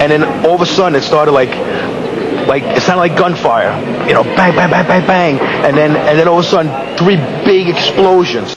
and then all of a sudden it started like it sounded like gunfire, you know, bang, bang, bang, bang, bang, and then all of a sudden 3 big explosions.